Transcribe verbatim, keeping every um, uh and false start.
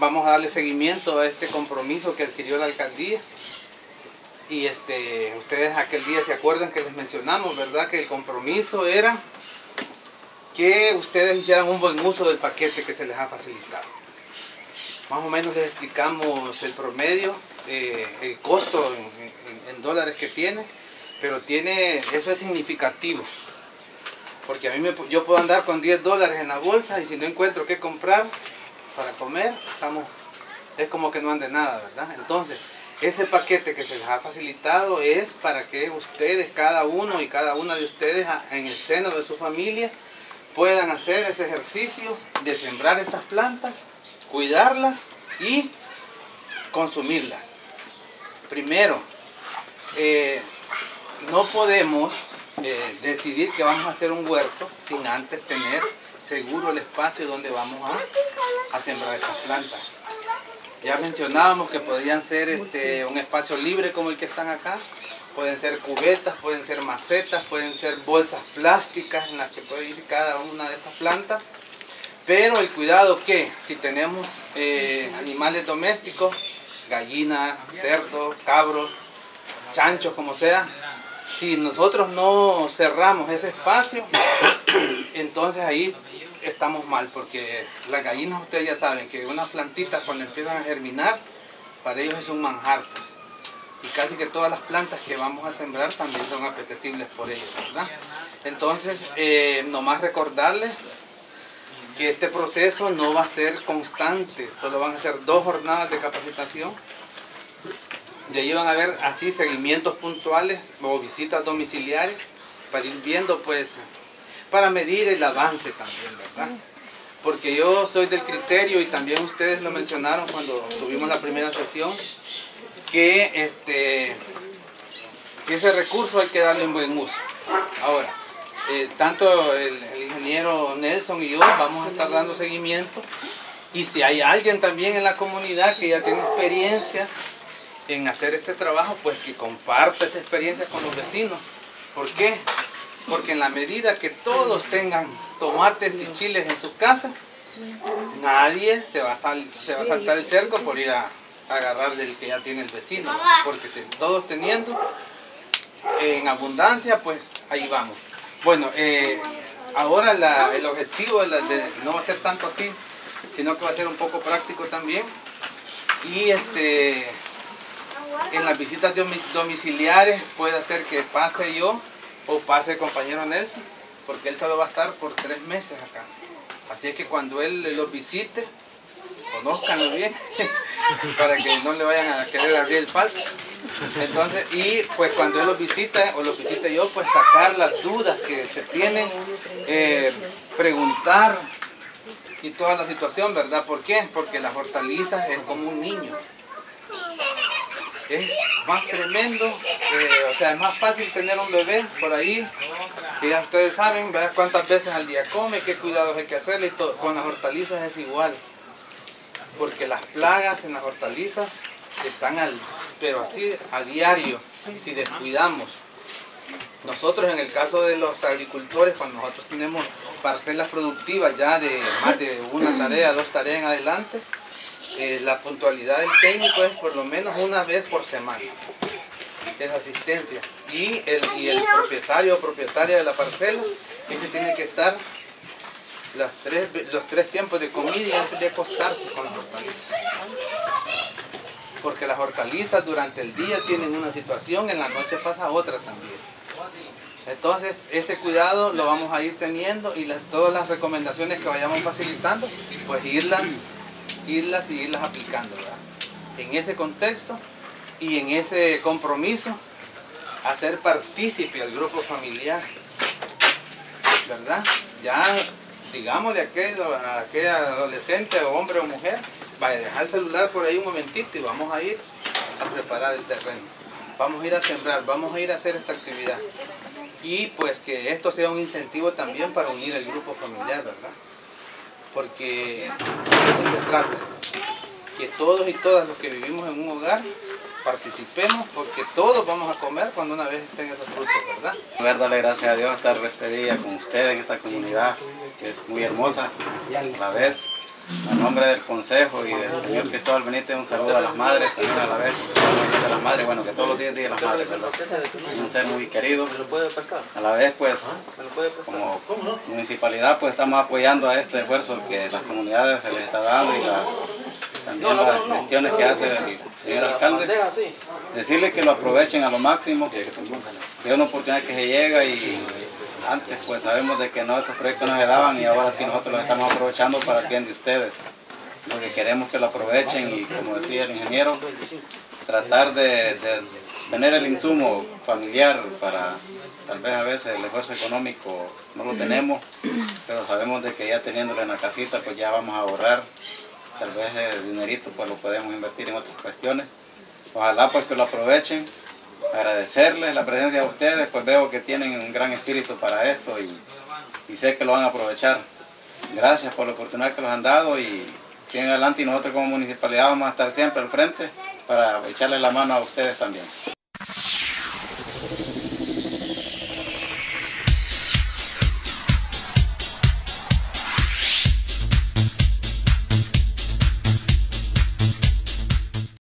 vamos a darle seguimiento a este compromiso que adquirió la alcaldía. Y este, ustedes aquel día se acuerdan que les mencionamos, ¿verdad? Que el compromiso era que ustedes hicieran un buen uso del paquete que se les ha facilitado. Más o menos les explicamos el promedio, eh, el costo en, en, en dólares que tiene, pero tiene, eso es significativo. Porque a mí me, yo puedo andar con diez dólares en la bolsa y si no encuentro qué comprar para comer, estamos, es como que no ande nada, ¿verdad? Entonces, ese paquete que se les ha facilitado es para que ustedes, cada uno y cada una de ustedes en el seno de su familia puedan hacer ese ejercicio de sembrar estas plantas, cuidarlas y consumirlas. Primero, eh, no podemos eh, decidir que vamos a hacer un huerto sin antes tener seguro el espacio donde vamos a, a sembrar estas plantas. Ya mencionábamos que podrían ser este, un espacio libre como el que están acá. Pueden ser cubetas, pueden ser macetas, pueden ser bolsas plásticas en las que puede ir cada una de estas plantas. Pero el cuidado que si tenemos eh, animales domésticos, gallinas, cerdos, cabros, chanchos, como sea, si nosotros no cerramos ese espacio, entonces ahí estamos mal, porque las gallinas, ustedes ya saben que unas plantitas cuando empiezan a germinar, para ellos es un manjar. Y casi que todas las plantas que vamos a sembrar también son apetecibles por ellos, ¿verdad? Entonces, eh, nomás recordarles que este proceso no va a ser constante, solo van a ser dos jornadas de capacitación. De ahí van a haber así seguimientos puntuales o visitas domiciliares para ir viendo, pues, para medir el avance también, ¿verdad? Porque yo soy del criterio, y también ustedes lo mencionaron cuando tuvimos la primera sesión, que este que ese recurso hay que darle un buen uso. Ahora, eh, tanto el, el ingeniero Nelson y yo vamos a estar dando seguimiento, y si hay alguien también en la comunidad que ya tiene experiencia en hacer este trabajo, pues que comparta esa experiencia con los vecinos. ¿Por qué? Porque en la medida que todos tengan tomates y chiles en su casa, nadie se va a, sal, se va a saltar el cerco por ir a, a agarrar del que ya tiene el vecino. Porque si todos teniendo en abundancia, pues ahí vamos. Bueno, eh, ahora la, el objetivo de la, de, no va a ser tanto así, sino que va a ser un poco práctico también. Y este, en las visitas domiciliares puede ser que pase yo o pase el compañero Nelson, porque él solo va a estar por tres meses acá. Así es que cuando él los visite, conózcanlo bien, para que no le vayan a querer abrir el falso. Entonces, y pues cuando él los visita, o los visite yo, pues sacar las dudas que se tienen, eh, preguntar y toda la situación, ¿verdad? ¿Por qué? Porque las hortalizas es como un niño. Es más tremendo, eh, o sea, es más fácil tener un bebé por ahí, que ya ustedes saben, ¿verdad? Cuántas veces al día come, qué cuidados hay que hacerle, y todo. Con las hortalizas es igual, porque las plagas en las hortalizas están al, pero así a diario, si descuidamos. Nosotros en el caso de los agricultores, cuando nosotros tenemos parcelas productivas ya de más de una tarea, dos tareas en adelante, Eh, la puntualidad del técnico es por lo menos una vez por semana, es asistencia, y el, y el propietario o propietaria de la parcela, ese tiene que estar las tres, los tres tiempos de comida y antes de acostarse con las hortalizas, porque las hortalizas durante el día tienen una situación, en la noche pasa otra también. Entonces ese cuidado lo vamos a ir teniendo, y las, todas las recomendaciones que vayamos facilitando, pues irlas irlas y irlas aplicando, ¿verdad? En ese contexto y en ese compromiso, hacer partícipe al grupo familiar, ¿verdad? Ya, digamos, de aquel, a aquel adolescente, o hombre o mujer, vaya a dejar el celular por ahí un momentito y vamos a ir a preparar el terreno. Vamos a ir a sembrar, vamos a ir a hacer esta actividad. Y pues que esto sea un incentivo también para unir el grupo familiar, ¿verdad? Porque eso se trata, que todos y todas los que vivimos en un hogar participemos, porque todos vamos a comer cuando una vez estén esos frutos, ¿verdad? A ver, darle gracias a Dios estar este día con ustedes en esta comunidad, que es muy hermosa a la vez. A nombre del Consejo y del señor Cristóbal Benítez, un saludo a las madres, también a la vez a las madres, bueno, que todos los días digan las madres, ¿verdad? Un ser muy querido. A la vez, pues, como municipalidad, pues estamos apoyando a este esfuerzo que las comunidades se les está dando y la, también las gestiones que hace el señor alcalde. Decirles que lo aprovechen a lo máximo, que es una oportunidad que se llega y antes pues sabemos de que no, estos proyectos no se daban y ahora sí nosotros los estamos aprovechando para el bien de ustedes. Lo que queremos que lo aprovechen y, como decía el ingeniero, tratar de, de tener el insumo familiar para, tal vez a veces el esfuerzo económico no lo tenemos, pero sabemos de que ya teniéndolo en la casita pues ya vamos a ahorrar, tal vez el dinerito pues lo podemos invertir en otras cuestiones. Ojalá pues que lo aprovechen, agradecerles la presencia de ustedes, pues veo que tienen un gran espíritu para esto y, y sé que lo van a aprovechar. Gracias por la oportunidad que nos han dado y siguen adelante y nosotros como municipalidad vamos a estar siempre al frente para echarle la mano a ustedes también.